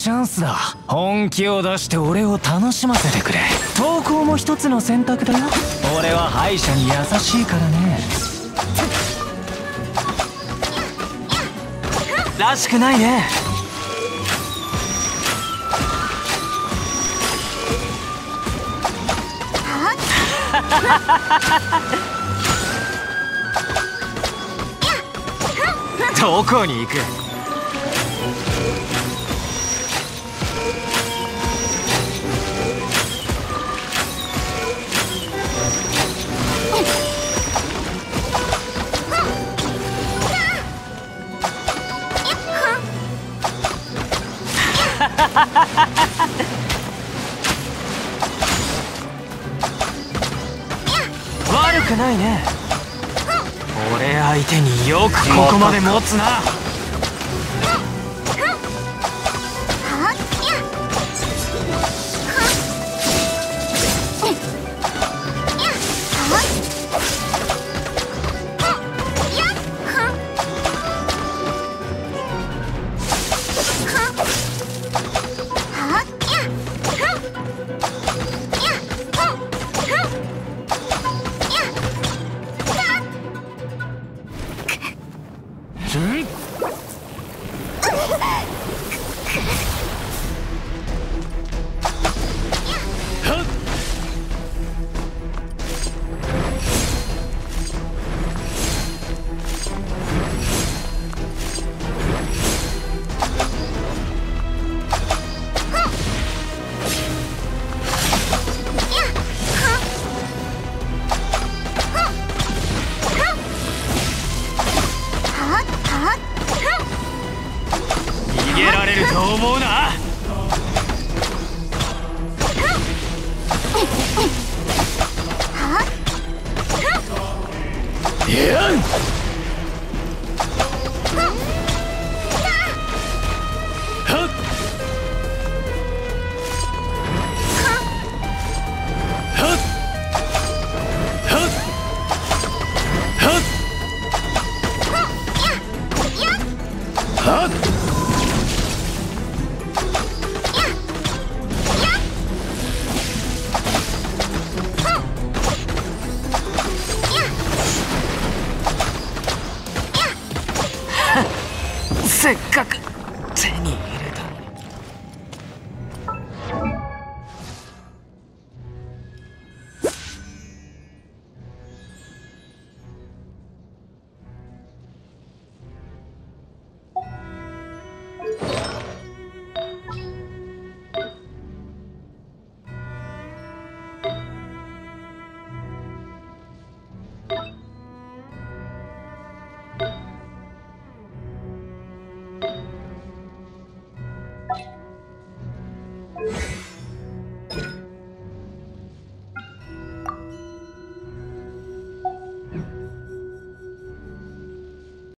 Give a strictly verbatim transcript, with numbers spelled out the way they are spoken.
チャンスだ。本気を出して俺を楽しませてくれ。投稿も一つの選択だよ。俺は敗者に優しいからね。らしくないね。どこに行く。悪くないね。俺相手によくここまで持つな。逃げられると思うな。やん。せっかく手に入れたのに。